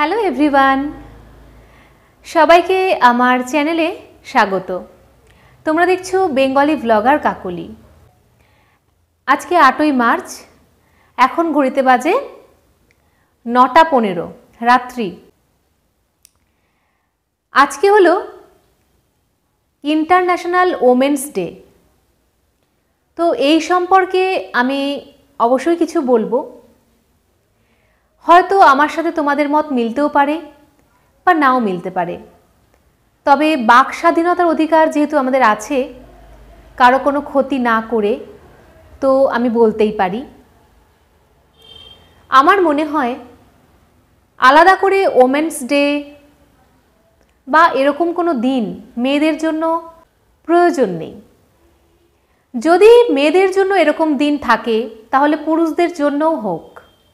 Hello everyone, সবাইকে আমার চ্যানেলে স্বাগত। তোমরা দেখছো বেঙ্গলি ব্লগার কাকলি। আজকে 8ই মার্চ, এখন ঘড়িতে বাজে 9:15 রাত্রি। আজকে হলো ইন্টারন্যাশনাল ওমেন্স ডে। তো এই সম্পর্কে আমি অবশ্যই কিছু বলবো। হয়তো আমার সাথে তোমাদের মত মিলতেও পারে বা নাও মিলতে পারে, তবে বাক স্বাধীনতার অধিকার যেহেতু আমাদের আছে, কারো কোনো ক্ষতি না করে, তো আমি বলতেই পারি। আমার মনে হয় আলাদা করে ওমেন্স ডে বা এরকম কোনো দিন মেয়েদের জন্য প্রয়োজন নেই। যদি মেয়েদের জন্য এরকম দিন থাকে তাহলে পুরুষদের জন্যও হোক,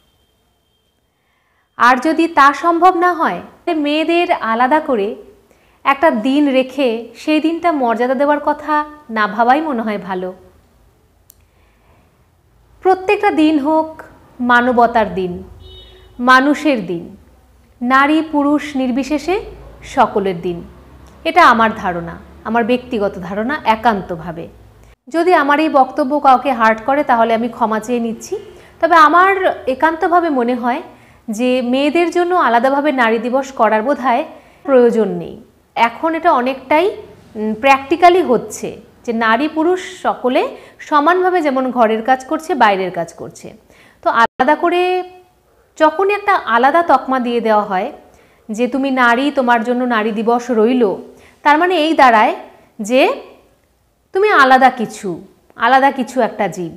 আর যদি তা সম্ভব না হয় মেয়েদের আলাদা করে একটা দিন রেখে সেই দিনটা মর্যাদা দেওয়ার কথা না ভাবাই মনে হয় ভালো। প্রত্যেকটা দিন হোক মানবতার দিন, মানুষের দিন, নারী পুরুষ নির্বিশেষে সকলের দিন। এটা আমার ধারণা, আমার ব্যক্তিগত ধারণা একান্তভাবে। যদি আমার এই বক্তব্য কাউকে হার্ট করে তাহলে আমি ক্ষমা চেয়ে নিচ্ছি। তবে আমার একান্তভাবে মনে হয় যে মেয়েদের জন্য আলাদাভাবে নারী দিবস করার বোধহয় প্রয়োজন নেই। এখন এটা অনেকটাই প্র্যাকটিক্যালি হচ্ছে যে নারী পুরুষ সকলে সমানভাবে যেমন ঘরের কাজ করছে, বাইরের কাজ করছে। তো আলাদা করে যখনই একটা আলাদা তকমা দিয়ে দেওয়া হয় যে তুমি নারী, তোমার জন্য নারী দিবস রইল, তার মানে এই দাঁড়ায় যে তুমি আলাদা কিছু একটা জীব।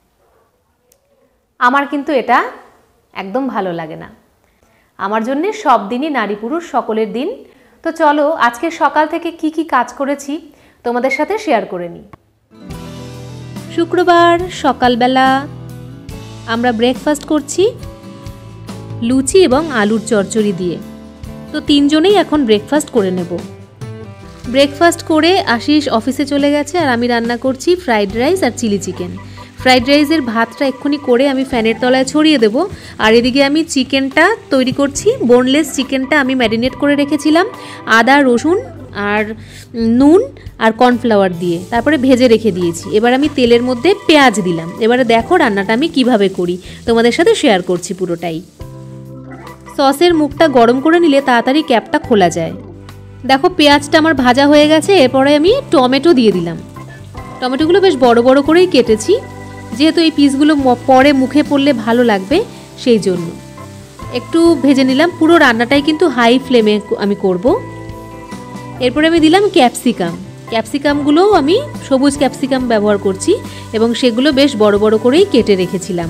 আমার কিন্তু এটা একদম ভালো লাগে না। আমার জন্য সব দিনই নারী পুরুষ সকলের দিন। তো চলো আজকে সকাল থেকে কি কি কাজ করেছি তোমাদের সাথে শেয়ার করে নিই। শুক্রবার সকালবেলা আমরা ব্রেকফাস্ট করছি লুচি এবং আলুর চচ্চড়ি দিয়ে। তো তিনজনেই এখন ব্রেকফাস্ট করে নেব। ব্রেকফাস্ট করে আশিস অফিসে চলে গেছে আর আমি রান্না করছি ফ্রাইড রাইস আর চিলি চিকেন। ফ্রাইড রাইসের ভাতটা এক্ষুনি করে আমি ফ্যানের তলায় ছড়িয়ে দেব। আর এদিকে আমি চিকেনটা তৈরি করছি। বোনলেস চিকেনটা আমি ম্যারিনেট করে রেখেছিলাম আদা রসুন আর নুন আর কর্নফ্লাওয়ার দিয়ে, তারপরে ভেজে রেখে দিয়েছি। এবার আমি তেলের মধ্যে পেঁয়াজ দিলাম। এবারে দেখো রান্নাটা আমি কিভাবে করি, তোমাদের সাথে শেয়ার করছি পুরোটাই। সসের মুখটা গরম করে নিলে তাড়াতাড়ি ক্যাপটা খোলা যায়। দেখো পেঁয়াজটা আমার ভাজা হয়ে গেছে। এরপরে আমি টমেটো দিয়ে দিলাম। টমেটোগুলো বেশ বড় বড় করেই কেটেছি, যেহেতু এই পিসগুলো পরে মুখে পড়লে ভালো লাগবে সেই জন্য। একটু ভেজে নিলাম। পুরো রান্নাটাই কিন্তু হাই ফ্লেমে আমি করব। এরপরে আমি দিলাম ক্যাপসিকামগুলোও আমি সবুজ ক্যাপসিকাম ব্যবহার করছি এবং সেগুলো বেশ বড় বড় করেই কেটে রেখেছিলাম।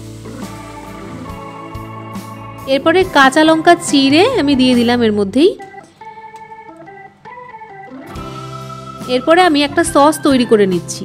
এরপরে কাঁচা লঙ্কা চিড়ে আমি দিয়ে দিলাম এর মধ্যেই। এরপরে আমি একটা সস তৈরি করে নিচ্ছি।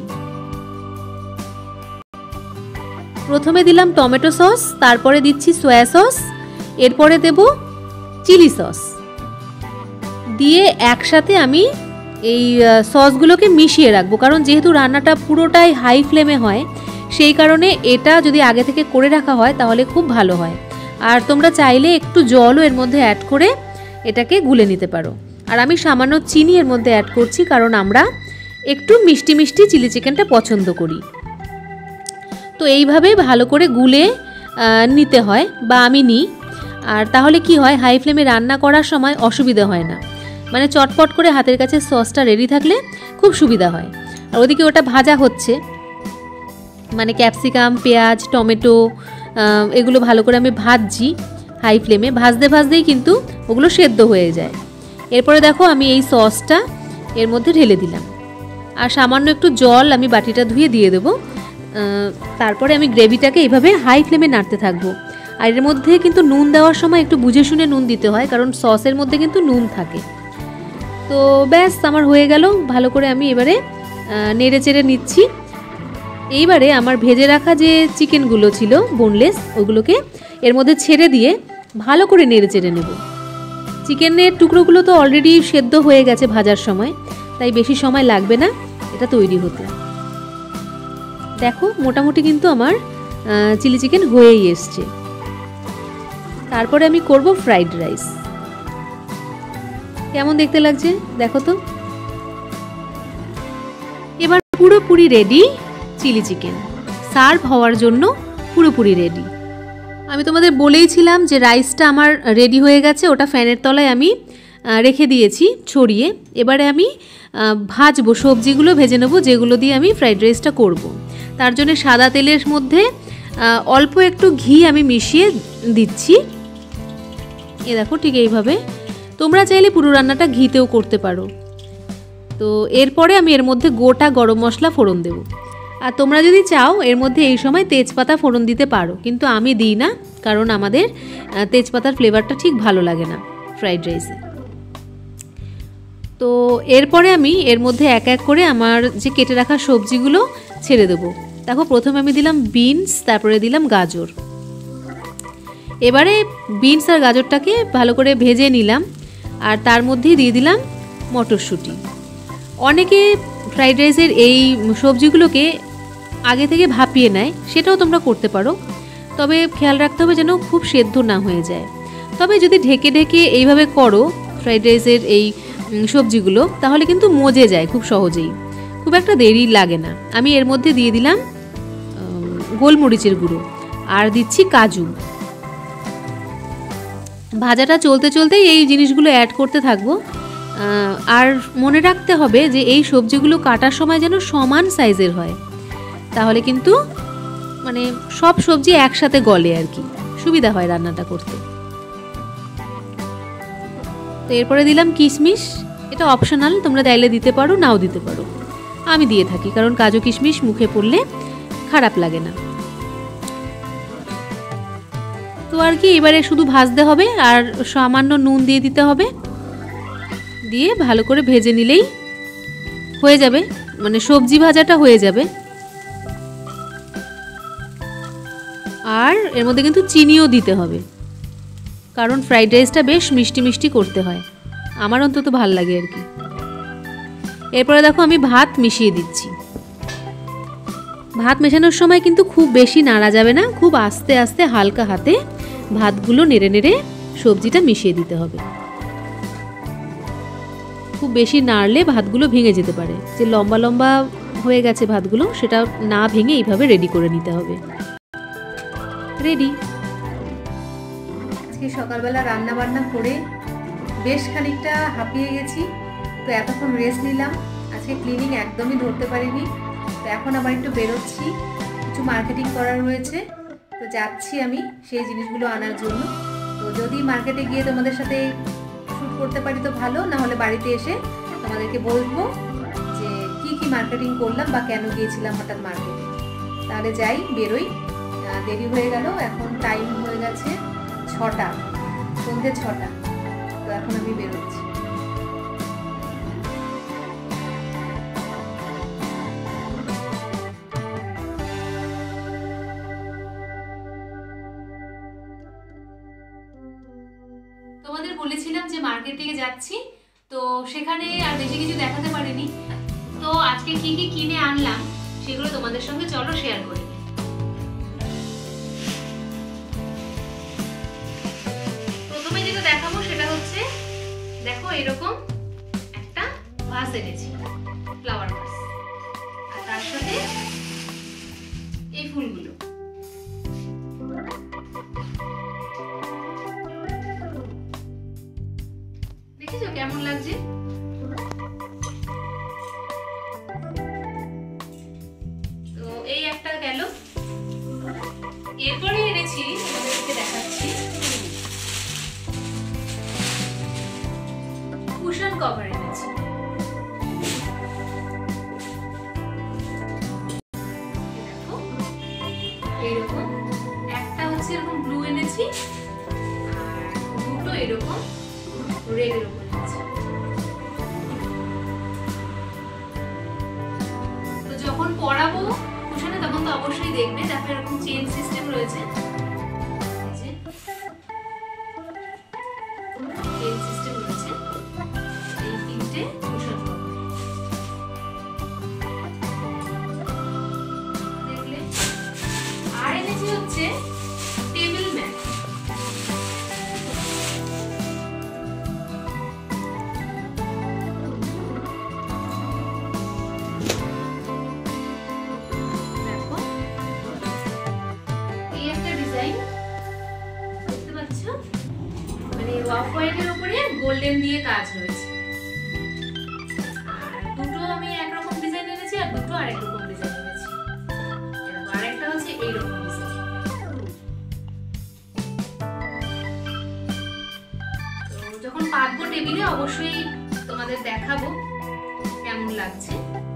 প্রথমে দিলাম টমেটো সস, তারপরে দিচ্ছি সয়া সস, এরপরে দেব চিলি সস। দিয়ে একসাথে আমি এই সসগুলোকে মিশিয়ে রাখবো, কারণ যেহেতু রান্নাটা পুরোটাই হাই ফ্লেমে হয় সেই কারণে এটা যদি আগে থেকে করে রাখা হয় তাহলে খুব ভালো হয়। আর তোমরা চাইলে একটু জলও এর মধ্যে অ্যাড করে এটাকে গুলে নিতে পারো। আর আমি সামান্য চিনি এর মধ্যে অ্যাড করছি, কারণ আমরা একটু মিষ্টি মিষ্টি চিলি চিকেনটা পছন্দ করি। তো এইভাবে ভালো করে গুলে নিতে হয় বা আমি নিই। আর তাহলে কি হয়, হাই ফ্লেমে রান্না করার সময় অসুবিধা হয় না। মানে চটপট করে হাতের কাছে সসটা রেডি থাকলে খুব সুবিধা হয়। আর ওদিকে ওটা ভাজা হচ্ছে, মানে ক্যাপসিকাম, পেঁয়াজ, টমেটো এগুলো ভালো করে আমি ভাজছি হাই ফ্লেমে। ভাজতে ভাজতেই কিন্তু ওগুলো সেদ্ধ হয়ে যায়। এরপরে দেখো আমি এই সসটা এর মধ্যে ঢেলে দিলাম আর সামান্য একটু জল আমি বাটিটা ধুয়ে দিয়ে দেবো। তারপরে আমি গ্রেভিটাকে এইভাবে হাই ফ্লেমে নাড়তে থাকবো। আর এর মধ্যে কিন্তু নুন দেওয়ার সময় একটু বুঝে শুনে নুন দিতে হয়, কারণ সসের মধ্যে কিন্তু নুন থাকে। তো ব্যাস আমার হয়ে গেল। ভালো করে আমি এবারে নেড়ে চেড়ে নিচ্ছি। এইবারে আমার ভেজে রাখা যে চিকেনগুলো ছিল বোনলেস, ওগুলোকে এর মধ্যে ছেড়ে দিয়ে ভালো করে নেড়ে চেড়ে নেব। চিকেনের টুকরোগুলো তো অলরেডি সেদ্ধ হয়ে গেছে ভাজার সময়, তাই বেশি সময় লাগবে না এটা তৈরি হতে। দেখো মোটামুটি কিন্তু আমার চিলি চিকেন হয়েই এসছে। তারপরে আমি করব ফ্রাইড রাইস। কেমন দেখতে লাগছে দেখো তো। এবার পুরোপুরি রেডি চিলি চিকেন, সার্ভ হওয়ার জন্য পুরোপুরি রেডি। আমি তোমাদের বলেইছিলাম যে রাইসটা আমার রেডি হয়ে গেছে, ওটা ফ্যানের তলায় আমি রেখে দিয়েছি ছড়িয়ে। এবারে আমি ভাজবো, সবজিগুলো ভেজে নেবো যেগুলো দিয়ে আমি ফ্রাইড রাইসটা করব। তার জন্য সাদা তেলের মধ্যে অল্প একটু ঘি আমি মিশিয়ে দিচ্ছি। এ দেখো ঠিক এইভাবে, তোমরা চাইলে পুরো রান্নাটা ঘিতেও করতে পারো। তো এরপরে আমি এর মধ্যে গোটা গরম মশলা ফোড়ন দেব। আর তোমরা যদি চাও এর মধ্যে এই সময় তেজপাতা ফোড়ন দিতে পারো, কিন্তু আমি দিই না, কারণ আমাদের তেজপাতার ফ্লেভারটা ঠিক ভালো লাগে না ফ্রাইড রাইসে। তো এরপরে আমি এর মধ্যে এক এক করে আমার যে কেটে রাখা সবজিগুলো ছেড়ে দেবো। দেখো প্রথমে আমি দিলাম বিনস, তারপরে দিলাম গাজর। এবারে বিনস আর গাজরটাকে ভালো করে ভেজে নিলাম, আর তার মধ্যেই দিয়ে দিলাম মটরশুঁটি। অনেকে ফ্রাইড রাইসের এই সবজিগুলোকে আগে থেকে ভাপিয়ে নেয়, সেটাও তোমরা করতে পারো, তবে খেয়াল রাখতে হবে যেন খুব সেদ্ধ না হয়ে যায়। তবে যদি ঢেকে ঢেকে এইভাবে করো ফ্রাইড রাইসের এই সবজিগুলো, তাহলে কিন্তু মজে যায় খুব সহজেই, খুব একটা দেরি লাগে না। আমি এর মধ্যে দিয়ে দিলাম গোলমরিচের গুঁড়ো আর দিচ্ছি কাজু। ভাজাটা চলতে চলতেই এই জিনিসগুলো অ্যাড করতে থাকবো। আর মনে রাখতে হবে যে এই সবজিগুলো কাটার সময় যেন সমান সাইজের হয়, তাহলে কিন্তু মানে সব সবজি একসাথে গলে আর কি, সুবিধা হয় রান্নাটা করতে। তো এরপরে দিলাম কিশমিশ, এটা অপশনাল, তোমরা চাইলে দিতে পারো নাও দিতে পারো, আমি দিয়ে থাকি কারণ কাজু কিশমিশ মুখে পড়লে খারাপ লাগে না। তো আর কি, এবারে শুধু ভাজতে হবে আর সামান্য নুন দিয়ে দিতে হবে, দিয়ে ভালো করে ভেজে নিলেই হয়ে যাবে, মানে সবজি ভাজাটা হয়ে যাবে। আর এর মধ্যে কিন্তু চিনিও দিতে হবে, কারণ ফ্রাইড রাইসটা বেশ মিষ্টি মিষ্টি করতে হয়, আমার অন্তত ভাল লাগে আর কি। এরপরে দেখো আমি ভাত মিশিয়ে দিচ্ছি। ভাত মেশানোর সময় কিন্তু খুব বেশি নাড়া যাবে না, খুব আস্তে আস্তে হালকা হাতে ভাতগুলো নেড়ে নেড়ে সবজিটা মিশিয়ে দিতে হবে। খুব বেশি নাড়লে ভাতগুলো ভেঙে যেতে পারে, যে লম্বা লম্বা হয়ে গেছে ভাতগুলো সেটা না ভেঙে এইভাবে রেডি করে নিতে হবে। রেডি। আজকে সকালবেলা রান্না বান্না করে বেশ খানিকটা হাঁপিয়ে গেছি, তো এতক্ষণ রেস্ট নিলাম। আজকে ক্লিনিং একদমই ধরতে পারিনি, তো এখন আবার একটু বেরোচ্ছি, কিছু মার্কেটিং করার রয়েছে, তো যাচ্ছি আমি সেই জিনিসগুলো আনার জন্য। তো যদি মার্কেটে গিয়ে তোমাদের সাথে শ্যুট করতে পারি তো ভালো, না হলে বাড়িতে এসে তোমাদেরকে বলবো যে কি কি মার্কেটিং করলাম বা কেন গিয়েছিলাম হঠাৎ মার্কেটে। তাহলে যাই, বেরোই, দেরি হয়ে গেল, এখন টাইম হয়ে গেছে 6টা, সন্ধ্যে 6টা, তো এখন আমি বেরোচ্ছি। তোমাদের বলেছিলাম যে মার্কেটে যাচ্ছি, তো সেখানে আর বেশি কিছু দেখাতে পারিনি, তো আজকে কি কি কিনে আনলাম সেগুলো তোমাদের সঙ্গে চলো শেয়ার করি। প্রথমে যেটা দেখাবো সেটা হচ্ছে, দেখো এরকম একটা ভাস এনেছি, ফ্লাওয়ার ভাস, আর তার সাথে এই ফুলগুলো। দেখেছো কেমন লাগছে? তো এই একটা গেল। এরপরে এনেছি, তোমাদেরকে দেখাচ্ছি, কুশন কভার এনেছি। দেখো এইরকম একটা হচ্ছে এরকম ব্লু এনেছি, আর দুটো এরকম রেড এর উপর এনেছি। তো যখন পরাবো কুশনে তখন তো অবশ্যই দেখবে, দেখো এরকম চেন সিস্টেম রয়েছে, চেন সিস্টেম রয়েছে এই তিনটে কুশন দেখলে। আর এনেছি হচ্ছে টেবিল ম্যাট, মানে অফ হোয়াইটের উপরে গোল্ডেন দিয়ে কাজ রয়েছে। আর দুটো আমি একরকম ডিজাইন এনেছি আর দুটো আরেক রকম ডিজাইন এনেছি। আরেকটা হচ্ছে এইরকম ডিজাইন। তো যখন পাতবো টেবিলে অবশ্যই তোমাদের দেখাবো কেমন লাগছে।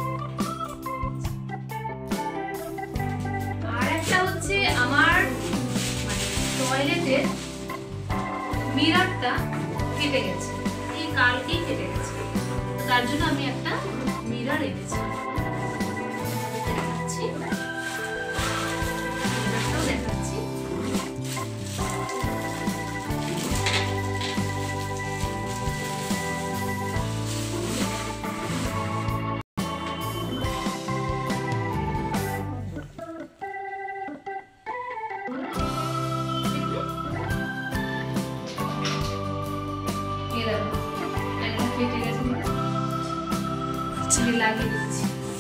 আর একটা হচ্ছে আমার মানে টয়লেটের মিররটা কেটে গেছে, এই কালকেই কেটে গেছে, তার জন্য আমি একটা মিরর এনেছি। দেখাচ্ছি, মিররটাও দেখাচ্ছি। লাগিয়ে দিচ্ছি।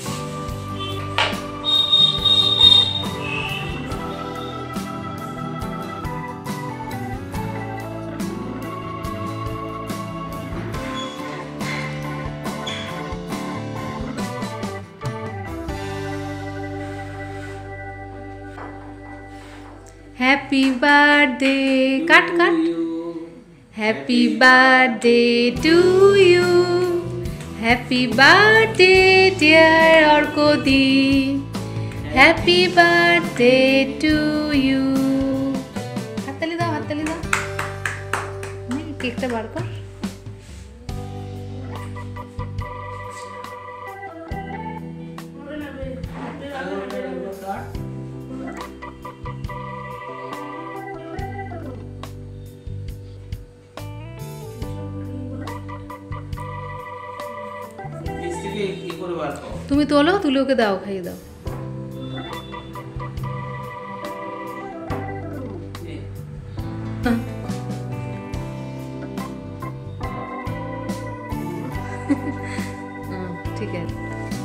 Happy birthday, cut cut. Happy birthday to you, happy birthday dear অর্কদি, হ্যাপি বার্থডে টু ইউ। হাততালি দাও, হাততালি দাও। কেকটা বার কর। তুমি তোলো, তুলে ওকে দাও, খাইয়ে দাও। ঠিক আছে।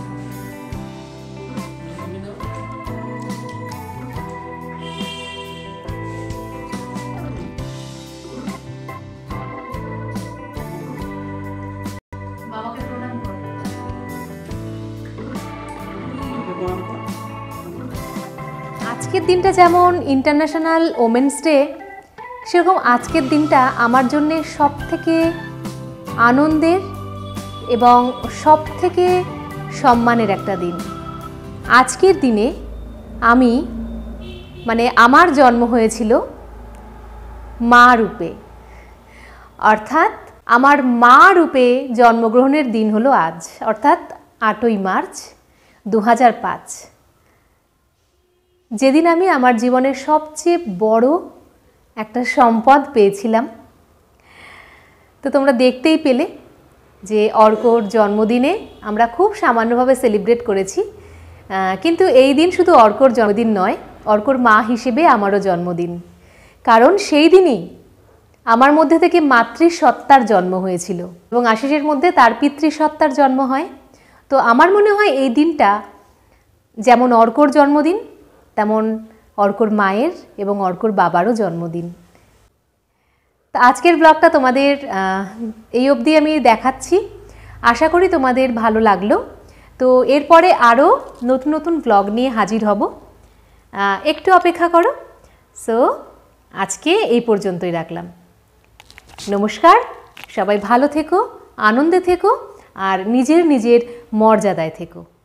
বাবাকে প্রণাম করো। আজকের দিনটা যেমন ইন্টারন্যাশনাল ওমেন্স ডে, সেরকম আজকের দিনটা আমার জন্যে সব থেকে আনন্দের এবং সব থেকে সম্মানের একটা দিন। আজকের দিনে আমি মানে আমার জন্ম হয়েছিল মা রূপে, অর্থাৎ আমার মা রূপে জন্মগ্রহণের দিন হলো আজ, অর্থাৎ 8ই মার্চ 2005, যেদিন আমি আমার জীবনের সবচেয়ে বড় একটা সম্পদ পেয়েছিলাম। তো তোমরা দেখতেই পেলে যে অর্কর জন্মদিনে আমরা খুব সামান্যভাবে সেলিব্রেট করেছি, কিন্তু এই দিন শুধু অর্কর জন্মদিন নয়, অর্কর মা হিসেবে আমারও জন্মদিন। কারণ সেই দিনই আমার মধ্যে থেকে মাতৃসত্তার জন্ম হয়েছিল এবং আশিসের মধ্যে তার পিতৃসত্তার জন্ম হয়। তো আমার মনে হয় এই দিনটা যেমন অর্কর জন্মদিন, তেমন অর্কর মায়ের এবং অর্কর বাবারও জন্মদিন। তো আজকের ব্লগটা তোমাদের এই অবধি আমি দেখাচ্ছি, আশা করি তোমাদের ভালো লাগলো। তো এরপরে আরও নতুন নতুন ব্লগ নিয়ে হাজির হব, একটু অপেক্ষা করো। সো আজকে এই পর্যন্তই রাখলাম। নমস্কার, সবাই ভালো থেকো, আনন্দে থেকো আর নিজের নিজের মর্যাদায় থেকো।